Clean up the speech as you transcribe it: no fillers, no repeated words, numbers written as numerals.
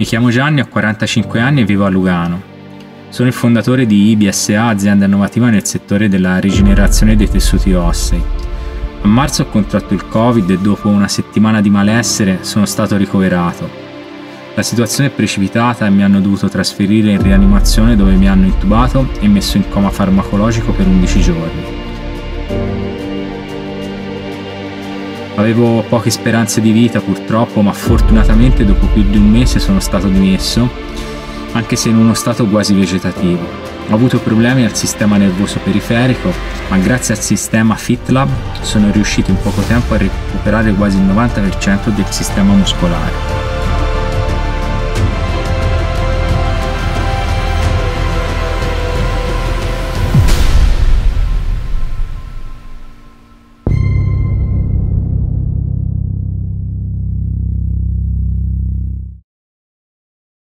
Mi chiamo Gianni, ho 45 anni e vivo a Lugano. Sono il fondatore di IBI SA, azienda innovativa nel settore della rigenerazione dei tessuti ossei. A marzo ho contratto il Covid e dopo una settimana di malessere sono stato ricoverato. La situazione è precipitata e mi hanno dovuto trasferire in rianimazione dove mi hanno intubato e messo in coma farmacologico per 11 giorni. Avevo poche speranze di vita purtroppo, ma fortunatamente dopo più di un mese sono stato dimesso, anche se in uno stato quasi vegetativo. Ho avuto problemi al sistema nervoso periferico, ma grazie al sistema FitLab sono riuscito in poco tempo a recuperare quasi il 90% del sistema muscolare.